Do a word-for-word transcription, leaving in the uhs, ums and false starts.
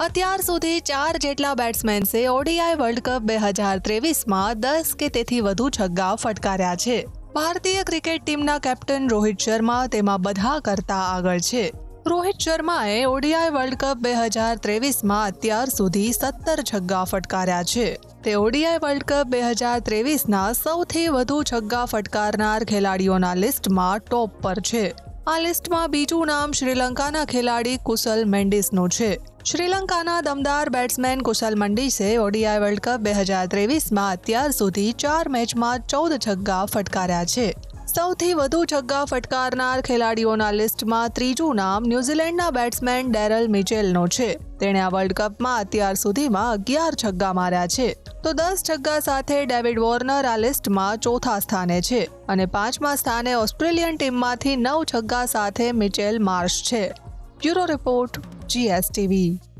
અત્યાર સુધી ચાર જેટલા બેટ્સમેન્સે ઓડીઆઈ વર્લ્ડ કપ બે હજાર ત્રેવીસમાં દસ કે તેથી વધુ છગ્ગા ફટકાર્યા છે। ભારતીય ક્રિકેટ ટીમના કેપ્ટન રોહિત શર્મા તેમાં બધા કરતા આગળ છે। રોહિત શર્માએ ઓડીઆઈ વર્લ્ડ કપ બે હજાર ત્રેવીસમાં અત્યાર સુધી સત્તર છગ્ગા ફટકાર્યા છે। તે ઓડીઆઈ વર્લ્ડ કપ બે હજાર ત્રેવીસના સૌથી વધુ છગ્ગા ફટકારનાર ખેલાડીઓના લિસ્ટમાં ટોપ પર છે। આ લિસ્ટમાં બીજું નામ શ્રીલંકાના ખેલાડી કુશલ મેન્ડિસનું છે। શ્રીલંકાના દમદાર બેટ્સમેન કુશલ મંડીસે ઓડીઆઈ વર્લ્ડ કપ બે હજાર ત્રેવીસમાં અત્યાર સુધી ચાર મેચમાં ચૌદ છગ્ગા ફટકાર્યા છે। સૌથી વધુ છગ્ગા ફટકારનાર ખેલાડીઓના લિસ્ટમાં ત્રીજું નામ ન્યૂઝીલેન્ડના બેટ્સમેન ડેરલ મિચેલનું છે। તેણે આ વર્લ્ડ કપમાં અત્યાર સુધીમાં અગિયાર છગ્ગા માર્યા છે, તો દસ છગ્ગા સાથે ડેવિડ વોર્નર આ લિસ્ટમાં ચોથા સ્થાને છે અને પાંચમા સ્થાને ઓસ્ટ્રેલિયન ટીમમાંથી નવ છગ્ગા સાથે મિચેલ માર્શ છે। Bureau report, GSTV.